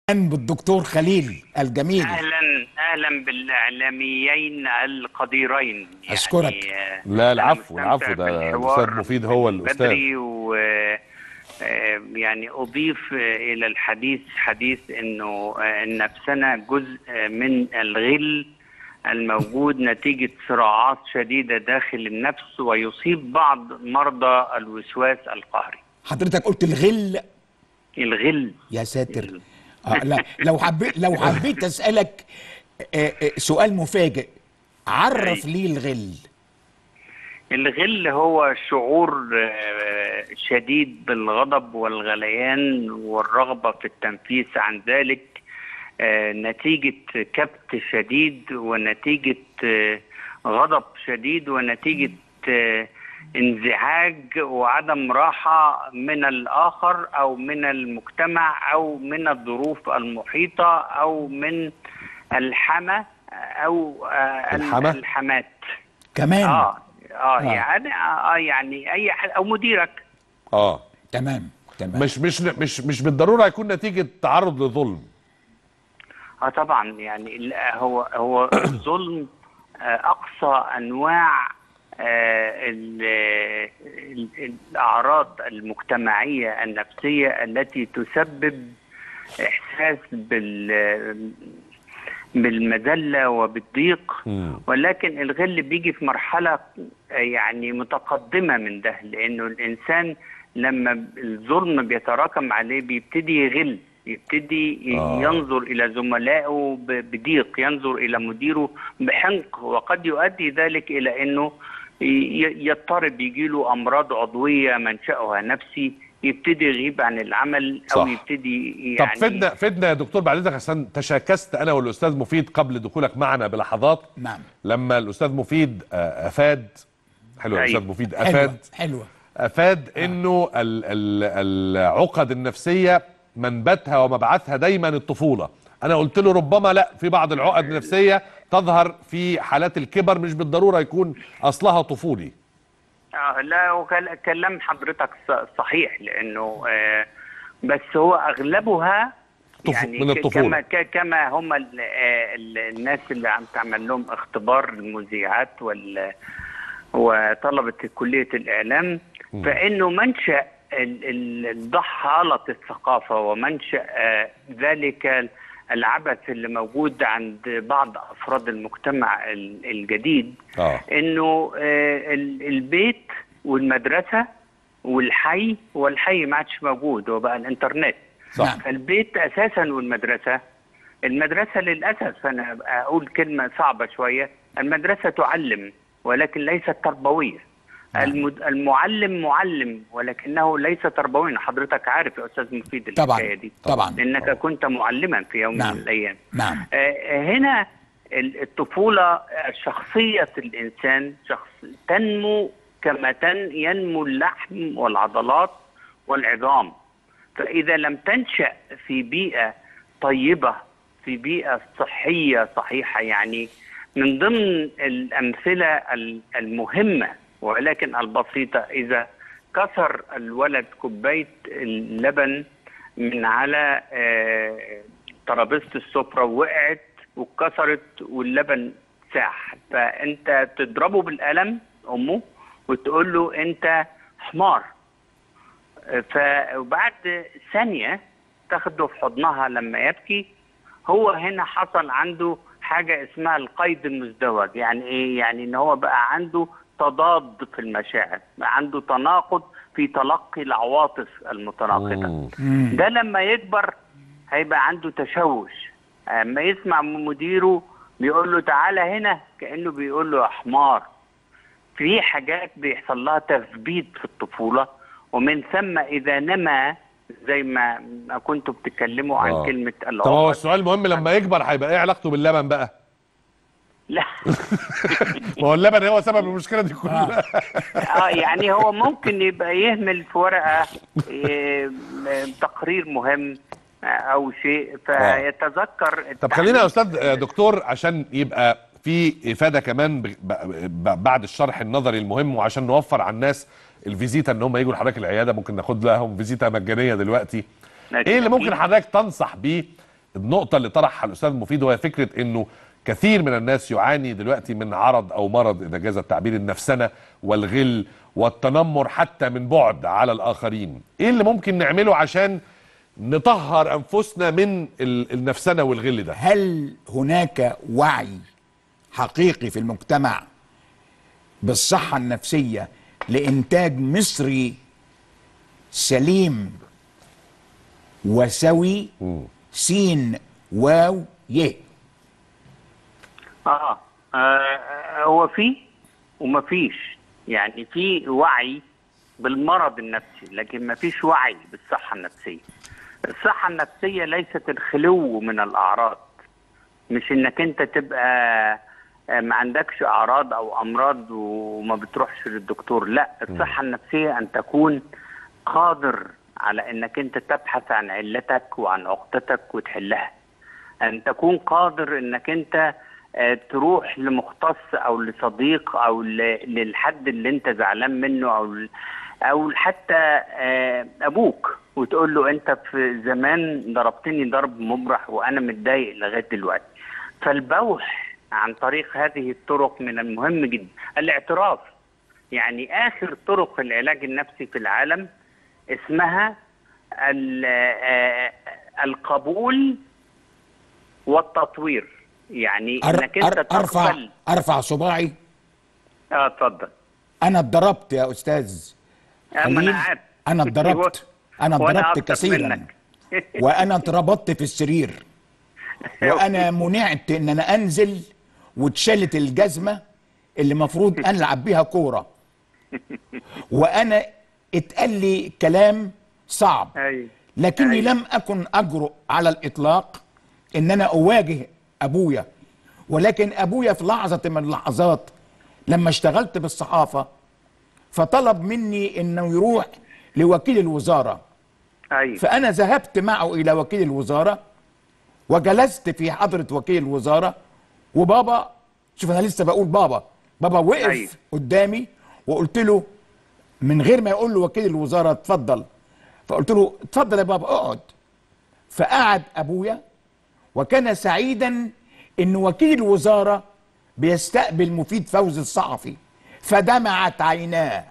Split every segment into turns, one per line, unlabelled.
بالدكتور خليل الجميل.
اهلا اهلا بالاعلاميين القديرين.
اشكرك.
لا العفو ده الاستاذ مفيد هو الاستاذ
بدري يعني اضيف الى الحديث حديث انه نفسنا جزء من الغل الموجود نتيجة صراعات شديدة داخل النفس ويصيب بعض مرضى الوسواس القهري.
حضرتك قلت الغل.
الغل
يا ساتر. لا لو حبيت اسالك سؤال مفاجئ، عرف لي الغل.
الغل هو شعور شديد بالغضب والغليان والرغبة في التنفيس عن ذلك نتيجة كبت شديد ونتيجة غضب شديد ونتيجة انزعاج وعدم راحة من الآخر أو من المجتمع أو من الظروف المحيطة أو من الحمى أو الحمات
كمان.
يعني أي حد أو مديرك.
تمام.
مش بالضرورة يكون نتيجة تعرض لظلم.
طبعا يعني هو الظلم أقصى أنواع الأعراض المجتمعية النفسية التي تسبب إحساس بالمذلة وبالضيق. ولكن الغل بيجي في مرحلة يعني متقدمة من ده، لأنه الإنسان لما الظلم بيتراكم عليه بيبتدي يغل، يبتدي ينظر إلى زملائه بضيق، ينظر إلى مديره بحنق، وقد يؤدي ذلك إلى أنه يضطرب، يجيله أمراض عضوية منشأها نفسي، يبتدي يغيب عن العمل أو يبتدي يعني.
طب فدنا يا دكتور بعد اذنك، عشان تشاكست أنا والأستاذ مفيد قبل دخولك معنا بلحظات.
نعم.
لما الأستاذ مفيد أفاد. حلو يا أستاذ مفيد.
حلوة.
أفاد إنه العقد النفسية منبتها ومبعثها دايما الطفولة. أنا قلت له ربما لا، في بعض العقد النفسية تظهر في حالات الكبر، مش بالضرورة يكون أصلها طفولي.
لا، كلام حضرتك صحيح، لأنه بس هو أغلبها يعني
من الطفولة.
كما هم الناس اللي عم تعمل لهم اختبار المذيعات وطلبة كلية الإعلام، فإنه منشأ ضحالة الثقافة ومنشأ ذلك العبث اللي موجود عند بعض أفراد المجتمع الجديد، إنه البيت والمدرسة والحي ما عادش موجود، وبقى الإنترنت.
صح.
فالبيت أساسا والمدرسة، المدرسة للأسف أنا أقول كلمة صعبة شوية، المدرسة تعلم ولكن ليست تربوية. المعلم معلم ولكنه ليس تربويا. حضرتك عارف يا أستاذ مفيد الحكاية دي
طبعا
لأنك كنت معلما في يوم من الأيام.
نعم.
هنا الطفولة شخصية الإنسان تنمو كما ينمو اللحم والعضلات والعظام. فإذا لم تنشأ في بيئة طيبة، في بيئة صحية صحيحة، يعني من ضمن الأمثلة المهمة ولكن البسيطة، إذا كسر الولد كوباية اللبن من على ترابيزة السفرة ووقعت واتكسرت واللبن ساح، فأنت تضربه بالقلم أمه وتقول له أنت حمار، فبعد ثانية تاخده في حضنها لما يبكي. هو هنا حصل عنده حاجة اسمها القيد المزدوج. يعني ايه؟ يعني ان هو بقى عنده تضاد في المشاعر، بقى عنده تناقض في تلقي العواطف المتناقضة. ده لما يكبر هيبقى عنده تشوش، اما يسمع من مديره بيقول له تعالى هنا كأنه بيقول له يا حمار. في حاجات بيحصل لها تثبيت في الطفولة، ومن ثم إذا نما زي ما كنتوا بتتكلموا عن كلمة العقد.
طب هو السؤال المهم، لما يكبر هيبقى ايه علاقته باللبن بقى؟
لا
ما هو اللبن هو سبب المشكلة دي كلها.
يعني هو ممكن يبقى يهمل في ورقة تقرير مهم أو شيء فيتذكر.
طب خلينا يا أستاذ دكتور عشان يبقى في إفادة كمان بعد الشرح النظري المهم، وعشان نوفر على الناس الفيزيتا ان هم يجوا لحضرتك العياده، ممكن ناخد لهم فيزيتا مجانيه دلوقتي. ايه اللي ممكن حضرتك تنصح بيه النقطة اللي طرحها الأستاذ مفيد وهي فكرة إنه كثير من الناس يعاني دلوقتي من عرض أو مرض إذا جاز التعبير النفسنة والغل والتنمر حتى من بعد على الآخرين. إيه اللي ممكن نعمله عشان نطهر أنفسنا من النفسنة والغل ده؟
هل هناك وعي حقيقي في المجتمع بالصحة النفسية لإنتاج مصري سليم وسوي؟ سين واو يه.
هو في وما فيش، يعني في وعي بالمرض النفسي لكن ما فيش وعي بالصحة النفسية. الصحة النفسية ليست الخلو من الأعراض، مش انك انت تبقى ما عندكش اعراض او امراض وما بتروحش للدكتور، لا. الصحة النفسية ان تكون قادر على انك انت تبحث عن علتك وعن عقدتك وتحلها، ان تكون قادر انك انت تروح لمختص او لصديق او للحد اللي انت زعلان منه او حتى ابوك وتقول له انت في زمان ضربتني ضرب مبرح وانا متضايق لغايه دلوقتي. فالبوح عن طريق هذه الطرق من المهم جدا. الاعتراف، يعني اخر طرق العلاج النفسي في العالم اسمها القبول والتطوير، يعني انك انت تقبل.
ارفع صباعي.
اتفضل.
انا اتضربت يا استاذ خليل، انا اتضربت، انا اتضربت كثيرا وانا اتربطت في السرير وانا منعت ان انا انزل واتشالت الجزمه اللي مفروض العب بيها كوره وانا اتقال لي كلام صعب، لكني لم اكن اجرؤ على الاطلاق ان انا اواجه ابويا. ولكن ابويا في لحظه من اللحظات لما اشتغلت بالصحافه فطلب مني انه يروح لوكيل الوزاره. فانا ذهبت معه الى وكيل الوزاره وجلست في حضره وكيل الوزاره، وبابا، شوف انا لسه بقول بابا وقف قدامي وقلت له من غير ما يقول له وكيل الوزاره اتفضل، فقلت له اتفضل يا بابا اقعد. فقعد ابويا وكان سعيدا ان وكيل الوزاره بيستقبل مفيد فوزي الصحفي، فدمعت عيناه.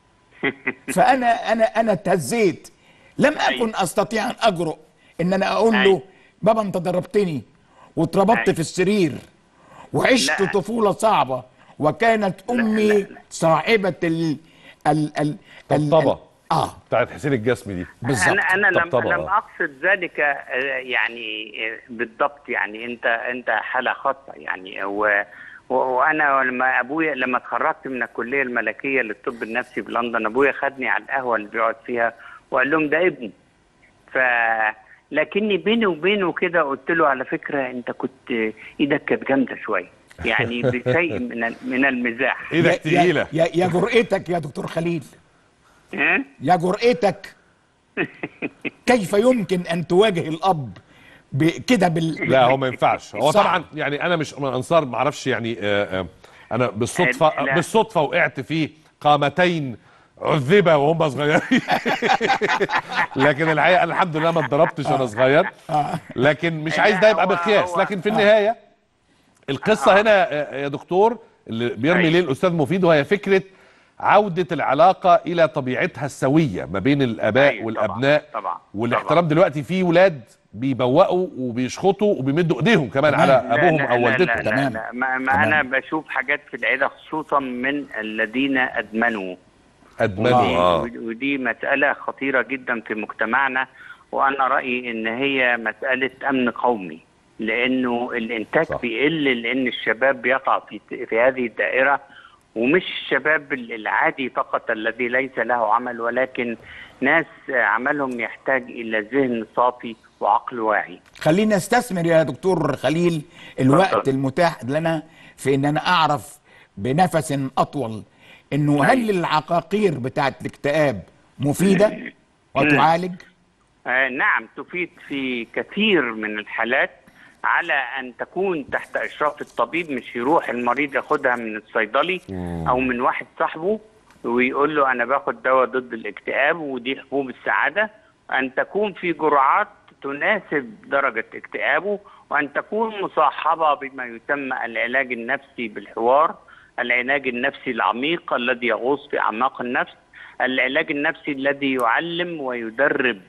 فانا اتهزيت، لم اكن استطيع ان اجرؤ ان انا اقول له بابا انت ضربتني واتربطت في السرير وعشت طفوله صعبه، وكانت امي صاحبه
الطبطبه بتاعت حسين الجسمي دي
بالظبط. انا لم اقصد ذلك يعني بالضبط، يعني انت حاله خاصه يعني. وانا لما اتخرجت من الكليه الملكيه للطب النفسي في لندن، ابويا خدني على القهوه اللي بيقعد فيها وقال لهم ده ابني. لكني بيني وبينه كده قلت له على فكره انت كنت ايدك كانت جامده شويه، يعني بشيء من المزاح.
ايدك تقيله.
يا جرأتك يا دكتور خليل، يا جرأتك. كيف يمكن ان تواجه الاب كده
لا هو ما ينفعش. هو طبعا يعني انا مش من انصار، ما اعرفش يعني انا بالصدفه وقعت في قامتين عذبه وهم صغيرين لكن الحقيقه الحمد لله ما اتضربتش وانا صغير، لكن مش عايز ده يبقى مقياس. لكن في النهايه القصه هنا يا دكتور اللي بيرمي ليه الاستاذ مفيد، وهي فكره عودة العلاقة إلى طبيعتها السوية ما بين الآباء والأبناء.
طبعا.
والاحترام. دلوقتي في ولاد بيبوقوا وبيشخطوا وبيمدوا ايديهم كمان على ابوهم او والدتهم.
تمام. ما انا بشوف حاجات في العيله خصوصا من الذين ادمنوا. ودي مسألة خطيرة جدا في مجتمعنا، وانا رأيي ان هي مسألة امن قومي، لانه الانتاج بيقل، لان الشباب بيقع في هذه الدائرة، ومش الشباب العادي فقط الذي ليس له عمل، ولكن ناس عملهم يحتاج الى ذهن صافي وعقل واعي.
خلينا نستثمر يا دكتور خليل الوقت المتاح لنا في ان انا اعرف بنفس اطول انه هل العقاقير بتاعت الاكتئاب مفيدة وتعالج؟
نعم تفيد في كثير من الحالات، على ان تكون تحت اشراف الطبيب، مش يروح المريض ياخدها من الصيدلي او من واحد صاحبه ويقول له انا باخد دواء ضد الاكتئاب ودي حبوب السعادة. ان تكون في جرعات تناسب درجة اكتئابه، وأن تكون مصاحبة بما يسمى العلاج النفسي بالحوار، العلاج النفسي العميق الذي يغوص في أعماق النفس، العلاج النفسي الذي يعلم ويدرب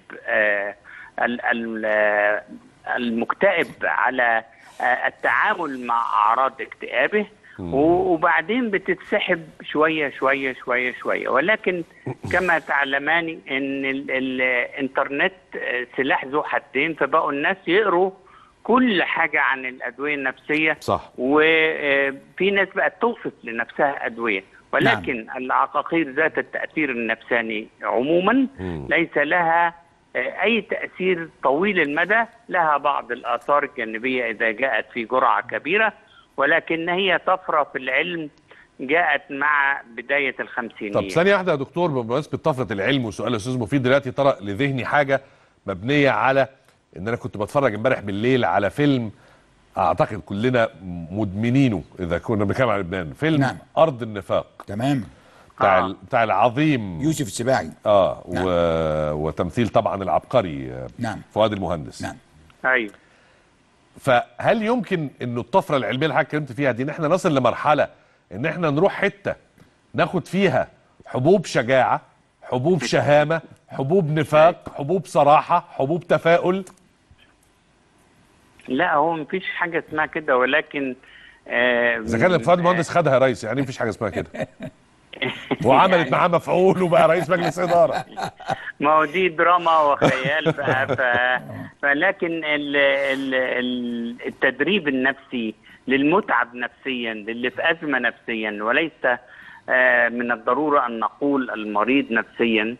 المكتئب على التعامل مع أعراض اكتئابه، وبعدين بتتسحب شوية شوية شوية شوية. ولكن كما تعلمان ان الانترنت سلاح ذو حدين، فبقوا الناس يقروا كل حاجة عن الأدوية النفسية.
صح.
وفي ناس بقت توصف لنفسها أدوية، ولكن العقاقير ذات التأثير النفساني عموما ليس لها أي تأثير طويل المدى، لها بعض الآثار الجانبية إذا جاءت في جرعة كبيرة، ولكن هي طفرة في العلم جاءت مع بداية الخمسينية.
طب ثانية واحدة يا دكتور، بمناسبة طفرة العلم وسؤال الأستاذ مفيد دلوقتي طرأ لذهني حاجة مبنية على إن أنا كنت بتفرج امبارح بالليل على فيلم أعتقد كلنا مدمنينه إذا كنا بنتكلم عن لبنان، فيلم أرض النفاق.
تمام.
بتاع العظيم
يوسف السباعي.
نعم. وتمثيل طبعا العبقري فؤاد المهندس.
نعم.
أيوه.
فهل يمكن انه الطفره العلميه اللي حضرتك اتكلمت فيها دي ان احنا نصل لمرحله ان احنا نروح حته ناخد فيها حبوب شجاعه، حبوب شهامه، حبوب نفاق، حبوب صراحه، حبوب تفاؤل؟
لا، هو مفيش حاجه اسمها كده، ولكن
اذا كان فؤاد المهندس خدها يا ريس، يعني مفيش حاجه اسمها كده وعملت يعني معاه مفعول وبقى رئيس مجلس اداره.
ما هو دي دراما وخيال. فلكن التدريب النفسي للمتعب نفسيا، للي في ازمه نفسيا، وليس من الضروره ان نقول المريض نفسيا،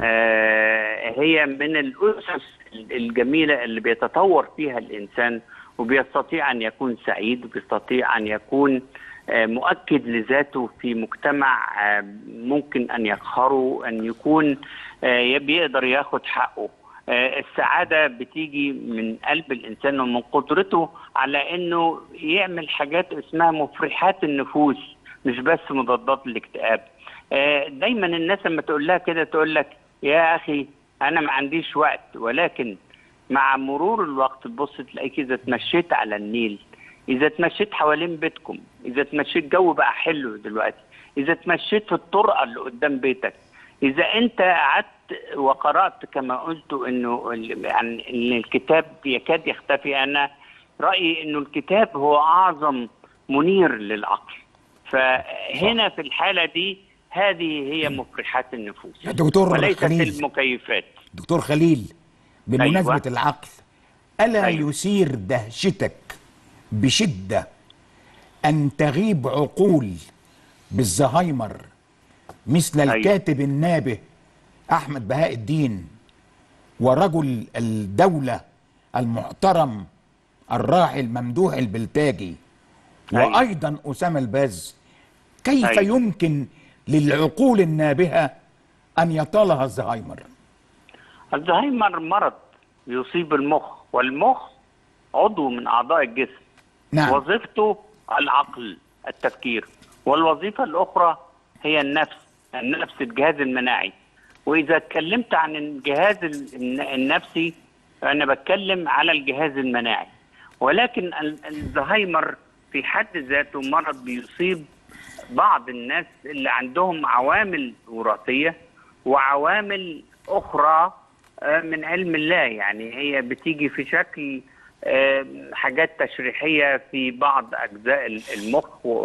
هي من الاسس الجميله اللي بيتطور فيها الانسان، وبيستطيع ان يكون سعيد، وبيستطيع ان يكون مؤكد لذاته في مجتمع ممكن أن يقهره، أن يكون بيقدر ياخد حقه. السعادة بتيجي من قلب الإنسان ومن قدرته على أنه يعمل حاجات اسمها مفرحات النفوس، مش بس مضادات الاكتئاب. دايما الناس لما تقول لها كده تقول لك يا أخي أنا ما عنديش وقت، ولكن مع مرور الوقت تبص تلاقيك إذا تمشيت على النيل، إذا تمشيت حوالين بيتكم، إذا تمشيت جو بقى حلو دلوقتي، إذا تمشيت في الطرقة اللي قدام بيتك، إذا أنت قعدت وقرأت كما قلت إنه إن الكتاب يكاد يختفي، أنا رأيي إنه الكتاب هو أعظم منير للعقل. فهنا في الحالة دي هذه هي مفرحات النفوس
دكتور
وليست
خليل.
المكيفات.
دكتور خليل، بمناسبة
أيوة.
العقل، ألا يثير دهشتك بشدة أن تغيب عقول بالزهايمر مثل الكاتب النابه أحمد بهاء الدين، ورجل الدولة المحترم الراحل ممدوح البلتاجي، وأيضا أسامة الباز؟ كيف يمكن للعقول النابهة أن يطالها الزهايمر؟
الزهايمر مرض يصيب المخ، والمخ عضو من أعضاء الجسم.
نعم.
وظيفته العقل، التفكير، والوظيفة الأخرى هي النفس الجهاز المناعي. وإذا اتكلمت عن الجهاز النفسي فأنا بتكلم على الجهاز المناعي. ولكن الزهايمر في حد ذاته مرض بيصيب بعض الناس اللي عندهم عوامل وراثية وعوامل أخرى من علم الله، يعني هي بتيجي في شكل حاجات تشريحية في بعض أجزاء المخ،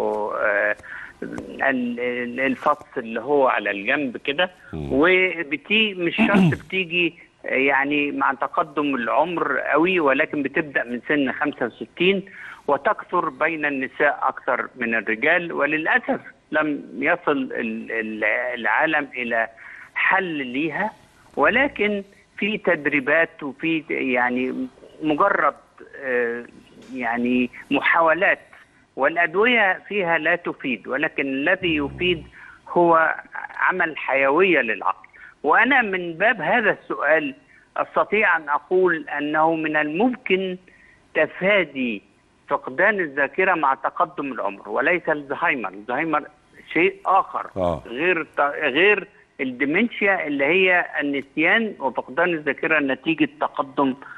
الفص اللي هو على الجنب كده، مش شرط بتيجي يعني مع تقدم العمر قوي، ولكن بتبدأ من سن 65 وتكثر بين النساء أكثر من الرجال. وللأسف لم يصل العالم إلى حل ليها، ولكن في تدريبات وفي يعني مجرد يعني محاولات، والأدوية فيها لا تفيد، ولكن الذي يفيد هو عمل حيوية للعقل. وأنا من باب هذا السؤال أستطيع أن أقول أنه من الممكن تفادي فقدان الذاكرة مع تقدم العمر، وليس الزهايمر. الزهايمر شيء آخر غير الديمنشيا اللي هي النسيان وفقدان الذاكرة نتيجة تقدم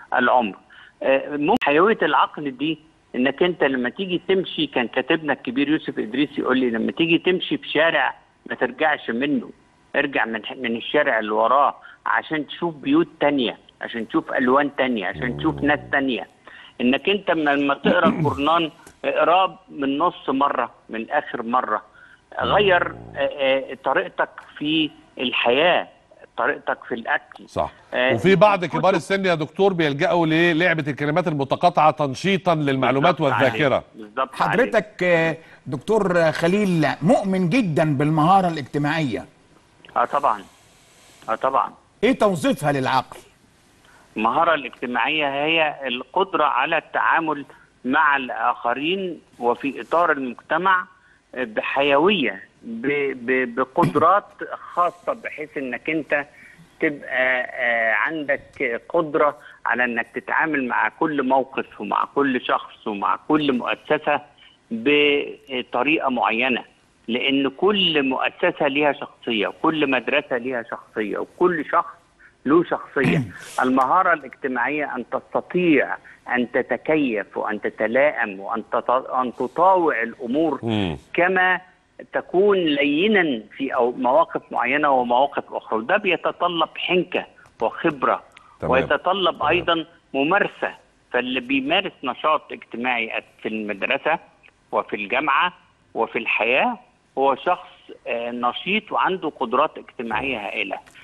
العمر. ممكن حيوية العقل دي انك انت لما تيجي تمشي، كان كاتبنا الكبير يوسف ادريس يقول لي لما تيجي تمشي في شارع ما ترجعش منه، ارجع من الشارع اللي وراه عشان تشوف بيوت تانية، عشان تشوف الوان تانية، عشان تشوف ناس تانية. انك انت لما تقرا القرآن اقراه من نص مرة، من اخر مرة. غير طريقتك في الحياة، طريقتك في الاكل.
صح. وفي بعض كبار السن يا دكتور بيلجأوا للعبة الكلمات المتقاطعة تنشيطا للمعلومات والذاكرة.
بالظبط.
حضرتك دكتور خليل مؤمن جدا بالمهارة الاجتماعية.
طبعا. طبعا.
ايه توظيفها للعقل؟
المهارة الاجتماعية هي القدرة على التعامل مع الآخرين وفي إطار المجتمع بحيوية، بقدرات خاصة، بحيث انك انت تبقى عندك قدرة على انك تتعامل مع كل موقف ومع كل شخص ومع كل مؤسسة بطريقة معينة، لان كل مؤسسة ليها شخصية، وكل مدرسة ليها شخصية، وكل شخص له شخصية. المهارة الاجتماعية ان تستطيع ان تتكيف وان تتلائم وان تطاوع الامور كما تكون لينا في مواقف معينة ومواقف أخرى، وده بيتطلب حنكة وخبرة. تمام. ويتطلب أيضا ممارسة. فاللي بيمارس نشاط اجتماعي في المدرسة وفي الجامعة وفي الحياة هو شخص نشيط وعنده قدرات اجتماعية هائلة.